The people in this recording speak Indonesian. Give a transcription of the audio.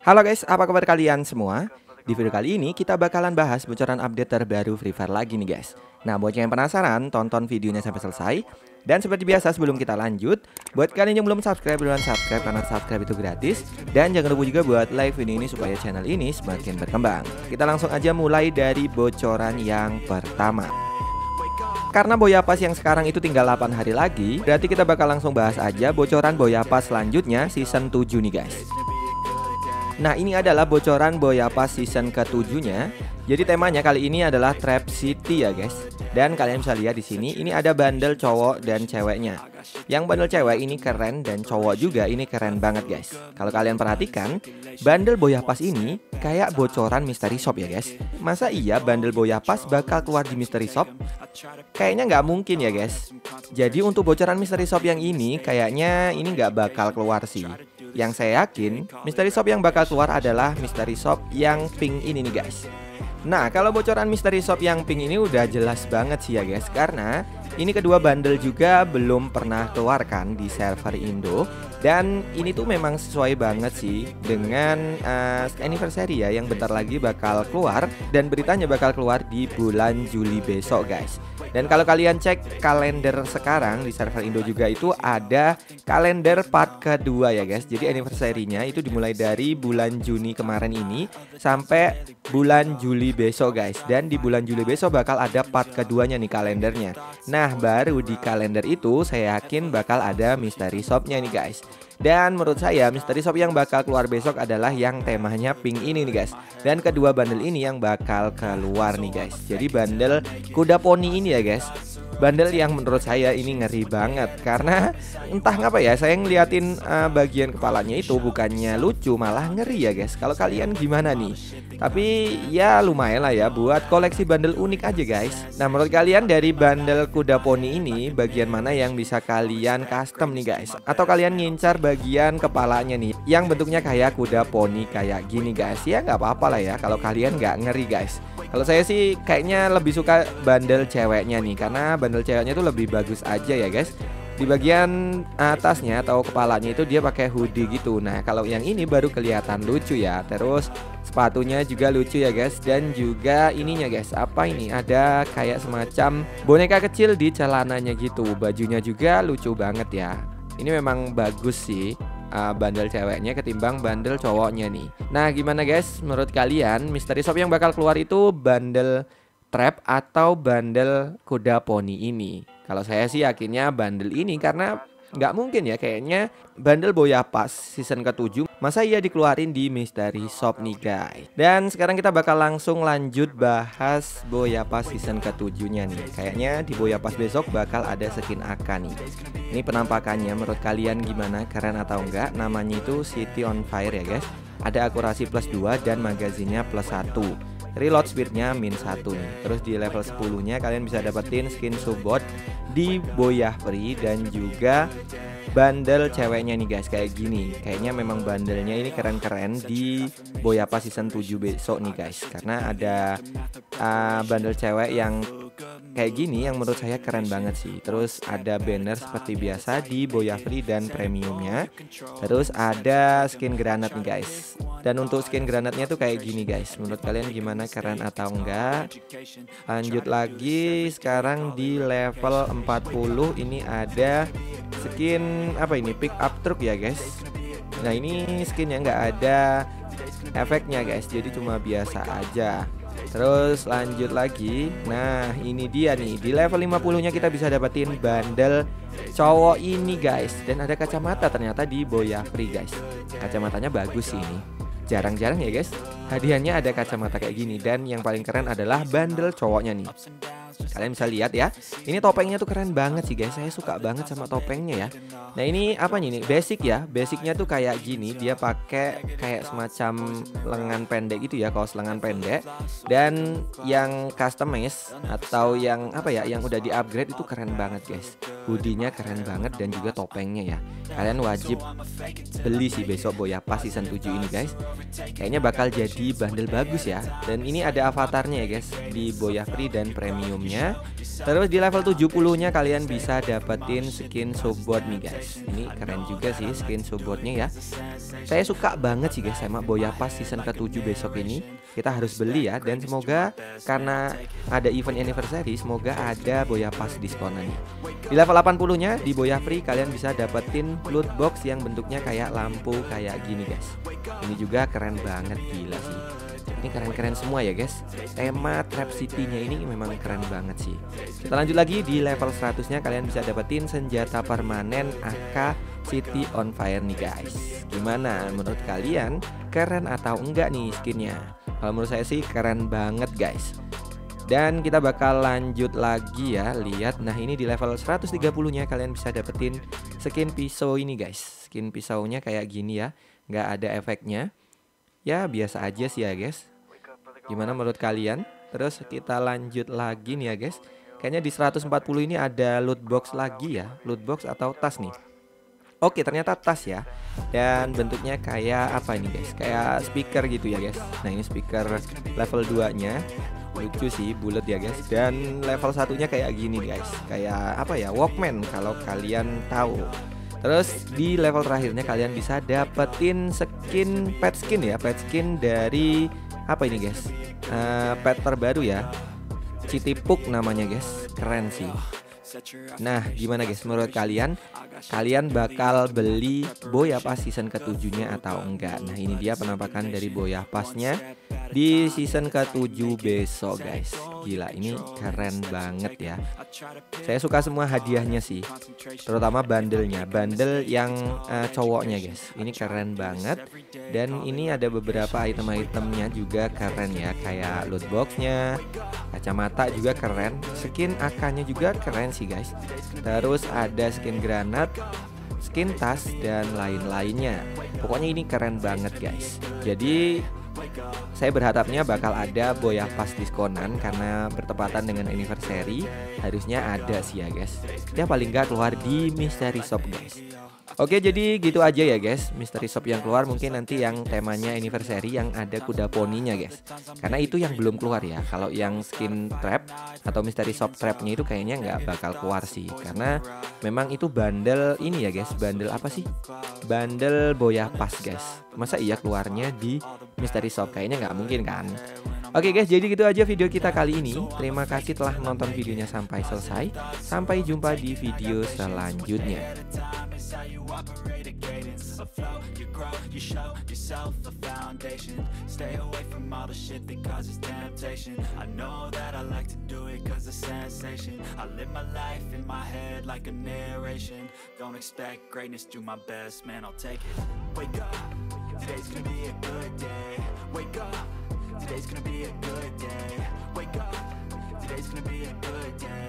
Halo guys, apa kabar kalian semua? Di video kali ini kita bakalan bahas bocoran update terbaru Free Fire lagi nih guys. Nah, buat yang penasaran, tonton videonya sampai selesai. Dan seperti biasa sebelum kita lanjut, buat kalian yang belum subscribe, duluan subscribe karena subscribe itu gratis. Dan jangan lupa juga buat like video ini supaya channel ini semakin berkembang. Kita langsung aja mulai dari bocoran yang pertama. Karena Boyapas yang sekarang itu tinggal 8 hari lagi, berarti kita bakal langsung bahas aja bocoran Boyapas selanjutnya season 7 nih guys. Nah, ini adalah bocoran Boyapas season ke-7-nya. Jadi temanya kali ini adalah Trap City ya guys. Dan kalian bisa lihat di sini ini ada bundle cowok dan ceweknya. Yang bundle cewek ini keren dan cowok juga ini keren banget guys. Kalau kalian perhatikan, bundle Boyapas ini kayak bocoran Mystery Shop ya guys. Masa iya bundle Boyapas bakal keluar di Mystery Shop? Kayaknya nggak mungkin ya guys. Jadi untuk bocoran Mystery Shop yang ini kayaknya ini nggak bakal keluar sih. Yang saya yakin Mystery Shop yang bakal keluar adalah Mystery Shop yang pink ini nih guys. Nah, kalau bocoran Mystery Shop yang pink ini udah jelas banget sih ya guys, karena ini kedua bundle juga belum pernah keluar kan di server Indo. Dan ini tuh memang sesuai banget sih dengan anniversary ya, yang bentar lagi bakal keluar. Dan beritanya bakal keluar di bulan Juli besok guys. Dan kalau kalian cek kalender sekarang di server Indo juga itu ada kalender part kedua ya guys. Jadi anniversary-nya itu dimulai dari bulan Juni kemarin ini sampai bulan Juli besok guys. Dan di bulan Juli besok bakal ada part keduanya nih kalendernya. Nah, baru di kalender itu saya yakin bakal ada Mystery Shop-nya nih guys. Dan menurut saya Mystery Shop yang bakal keluar besok adalah yang temanya pink ini nih guys. Dan kedua bundle ini yang bakal keluar nih guys. Jadi bundle kuda poni ini ya guys, bundle yang menurut saya ini ngeri banget. Karena entah ngapa ya, saya ngeliatin bagian kepalanya itu bukannya lucu, malah ngeri ya guys. Kalau kalian gimana nih? Tapi ya lumayan lah ya buat koleksi bundle unik aja guys. Nah, menurut kalian dari bundle kuda poni ini bagian mana yang bisa kalian custom nih guys? Atau kalian ngincar bagian kepalanya nih yang bentuknya kayak kuda poni kayak gini guys? Ya nggak apa-apa lah ya kalau kalian nggak ngeri guys. Kalau saya sih kayaknya lebih suka bundle ceweknya nih, karena bundle ceweknya tuh lebih bagus aja ya guys. Di bagian atasnya atau kepalanya itu dia pakai hoodie gitu. Nah, kalau yang ini baru kelihatan lucu ya. Terus sepatunya juga lucu ya guys. Dan juga ininya guys, apa ini? Ada kayak semacam boneka kecil di celananya gitu. Bajunya juga lucu banget ya. Ini memang bagus sih bundle ceweknya ketimbang bundle cowoknya nih. Nah, gimana guys menurut kalian Mystery Shop yang bakal keluar itu bundle trap atau bundle kuda poni ini? Kalau saya sih yakinnya bundle ini, karena nggak mungkin ya kayaknya bundle Boyapas season ke-7 masa iya dikeluarin di Mystery Shop nih guys. Dan sekarang kita bakal langsung lanjut bahas Boyapas season ke-7-nya nih. Kayaknya di Boyapas besok bakal ada skin AK nih. Ini penampakannya menurut kalian gimana? Keren atau enggak? Namanya itu City on Fire ya guys. Ada akurasi plus 2 dan magazinnya plus 1. Reload speednya min 1 nih. Terus di level 10 nya kalian bisa dapetin skin subbot di Boyah Free dan juga bundle ceweknya nih guys kayak gini. Kayaknya memang bandelnya ini keren-keren di Boyapas season 7 besok nih guys, karena ada bundle cewek yang kayak gini yang menurut saya keren banget sih. Terus ada banner seperti biasa di Boyah Free dan premiumnya. Terus ada skin granat nih guys. Dan untuk skin granatnya tuh kayak gini guys. Menurut kalian gimana, keren atau enggak? Lanjut lagi, sekarang di level 40 ini ada skin apa ini? Pick up truck ya guys. Nah, ini skinnya nggak ada efeknya guys, jadi cuma biasa aja. Terus lanjut lagi. Nah, ini dia nih. Di level 50 nya kita bisa dapetin bundle cowok ini guys. Dan ada kacamata ternyata di Boyah Free guys. Kacamatanya bagus sih ini. Jarang-jarang ya guys hadiahnya ada kacamata kayak gini. Dan yang paling keren adalah bundle cowoknya nih. Kalian bisa lihat ya, ini topengnya tuh keren banget sih guys. Saya suka banget sama topengnya ya. Nah, ini apa nih? Basic ya. Basicnya tuh kayak gini. Dia pakai kayak semacam lengan pendek gitu ya, kaos lengan pendek. Dan yang customize atau yang apa ya, yang udah di upgrade itu keren banget guys. Hoodie-nya keren banget dan juga topengnya ya. Kalian wajib beli sih besok Boyapas season 7 ini guys. Kayaknya bakal jadi bundle bagus ya. Dan ini ada avatarnya ya guys, di Boya Free dan premiumnya. Terus di level 70-nya kalian bisa dapetin skin support nih guys. Ini keren juga sih skin supportnya ya. Saya suka banget sih guys sama Boya Pass season ke-7 besok ini. Kita harus beli ya, dan semoga karena ada event anniversary, semoga ada Boya Pass diskonan nih. Di level 80-nya di Boya Free kalian bisa dapetin loot box yang bentuknya kayak lampu kayak gini guys. Ini juga keren banget, gila sih. Ini keren-keren semua ya guys. Tema Trap City-nya ini memang keren banget sih. Kita lanjut lagi di level 100-nya kalian bisa dapetin senjata permanen AK City on Fire nih guys. Gimana menurut kalian, keren atau enggak nih skinnya? Kalau menurut saya sih keren banget guys. Dan kita bakal lanjut lagi ya, lihat. Nah ini di level 130-nya kalian bisa dapetin skin pisau ini guys. Skin pisaunya kayak gini ya, nggak ada efeknya. Ya biasa aja sih ya guys. Gimana menurut kalian? Terus kita lanjut lagi nih ya guys. Kayaknya di 140 ini ada loot box lagi ya, loot box atau tas nih. Oke, ternyata tas ya. Dan bentuknya kayak apa ini guys? Kayak speaker gitu ya guys. Nah ini speaker level 2-nya. Lucu sih, bulat ya guys. Dan level 1-nya kayak gini guys. Kayak apa ya, Walkman kalau kalian tahu. Terus di level terakhirnya kalian bisa dapetin skin pet skin ya. Pet skin dari apa ini guys? Pet terbaru ya, Citipuk namanya guys. Keren sih. Nah gimana guys menurut kalian? Kalian bakal beli Boya Pass season ke-7-nya atau enggak? Nah ini dia penampakan dari Boya Pass-nya di season ke-7 besok guys. Gila, ini keren banget ya. Saya suka semua hadiahnya sih, terutama bundle-nya. Bundle yang cowoknya guys, ini keren banget. Dan ini ada beberapa item-itemnya juga keren ya, kayak loot box-nya, kacamata juga keren, skin AK-nya juga keren sih guys. Terus ada skin granat, skin tas, dan lain-lainnya. Pokoknya ini keren banget guys. Jadi saya berharapnya bakal ada Boya Pass diskonan karena bertepatan dengan anniversary. Harusnya ada sih ya guys. Ya paling nggak keluar di Mystery Shop guys. Oke, jadi gitu aja ya guys. Mystery Shop yang keluar mungkin nanti yang temanya anniversary yang ada kuda poninya guys. Karena itu yang belum keluar ya. Kalau yang skin trap atau Mystery Shop trapnya itu kayaknya nggak bakal keluar sih. Karena memang itu bundle ini ya guys. Bundle apa sih? Bundle Boya Pass guys. Masa iya keluarnya di Mystery Shop? Kayaknya nggak mungkin kan. Oke guys, jadi gitu aja video kita kali ini. Terima kasih telah menonton videonya sampai selesai. Sampai jumpa di video selanjutnya. You operate a cadence, a flow, you grow, you show yourself a foundation. Stay away from all the shit that causes temptation. I know that I like to do it cause it's sensation. I live my life in my head like a narration. Don't expect greatness, do my best, man, I'll take it. Wake up, today's gonna be a good day. Wake up, today's gonna be a good day. Wake up, today's gonna be a good day.